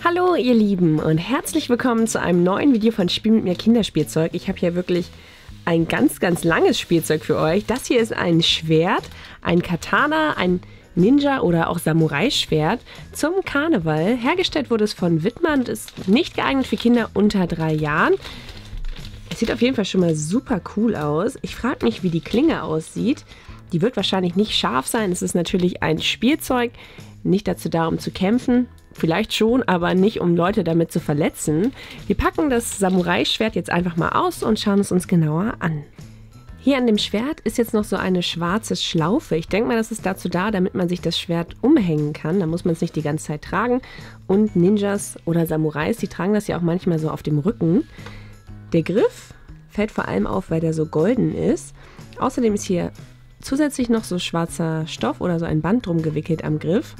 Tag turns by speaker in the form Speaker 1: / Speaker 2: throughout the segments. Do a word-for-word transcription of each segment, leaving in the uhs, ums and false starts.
Speaker 1: Hallo ihr Lieben und herzlich willkommen zu einem neuen Video von Spiel mit mir Kinderspielzeug. Ich habe hier wirklich ein ganz, ganz langes Spielzeug für euch. Das hier ist ein Schwert, ein Katana, ein Ninja- oder auch Samurai-Schwert zum Karneval. Hergestellt wurde es von Wittmann und ist nicht geeignet für Kinder unter drei Jahren. Es sieht auf jeden Fall schon mal super cool aus. Ich frage mich, wie die Klinge aussieht. Die wird wahrscheinlich nicht scharf sein. Es ist natürlich ein Spielzeug, nicht dazu da, um zu kämpfen. Vielleicht schon, aber nicht, um Leute damit zu verletzen. Wir packen das Samurai-Schwert jetzt einfach mal aus und schauen es uns genauer an. Hier an dem Schwert ist jetzt noch so eine schwarze Schlaufe. Ich denke mal, das ist dazu da, damit man sich das Schwert umhängen kann. Da muss man es nicht die ganze Zeit tragen. Und Ninjas oder Samurais, die tragen das ja auch manchmal so auf dem Rücken. Der Griff fällt vor allem auf, weil der so golden ist. Außerdem ist hier zusätzlich noch so schwarzer Stoff oder so ein Band drum gewickelt am Griff.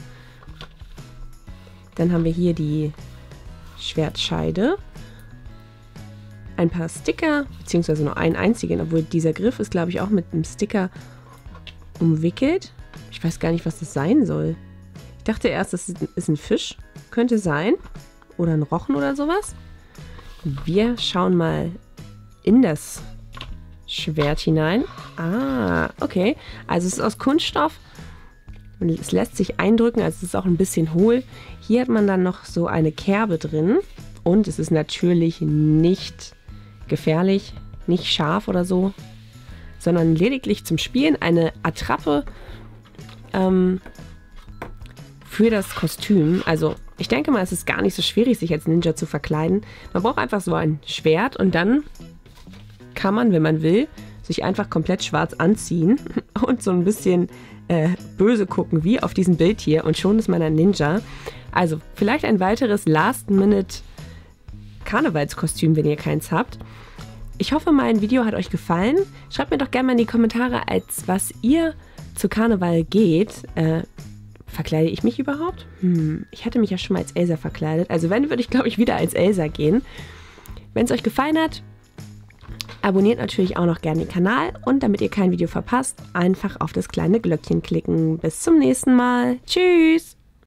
Speaker 1: Dann haben wir hier die Schwertscheide, ein paar Sticker, beziehungsweise nur einen einzigen, obwohl dieser Griff ist, glaube ich, auch mit einem Sticker umwickelt. Ich weiß gar nicht, was das sein soll. Ich dachte erst, das ist ein Fisch, könnte sein, oder ein Rochen oder sowas. Wir schauen mal in das Schwert hinein. Ah, okay. Also es ist aus Kunststoff. Und es lässt sich eindrücken, also es ist auch ein bisschen hohl. Hier hat man dann noch so eine Kerbe drin. Und es ist natürlich nicht gefährlich, nicht scharf oder so, sondern lediglich zum Spielen eine Attrappe ähm, für das Kostüm. Also ich denke mal, es ist gar nicht so schwierig, sich als Ninja zu verkleiden. Man braucht einfach so ein Schwert und dann kann man, wenn man will, sich einfach komplett schwarz anziehen und so ein bisschen äh, böse gucken, wie auf diesem Bild hier. Und schon ist man ein Ninja. Also vielleicht ein weiteres Last-Minute-Karnevalskostüm, wenn ihr keins habt. Ich hoffe, mein Video hat euch gefallen. Schreibt mir doch gerne mal in die Kommentare, als was ihr zu Karneval geht. Äh, verkleide ich mich überhaupt? Hm, ich hatte mich ja schon mal als Elsa verkleidet. Also wenn, würde ich, glaube ich, wieder als Elsa gehen. Wenn es euch gefallen hat, abonniert natürlich auch noch gerne den Kanal und damit ihr kein Video verpasst, einfach auf das kleine Glöckchen klicken. Bis zum nächsten Mal. Tschüss!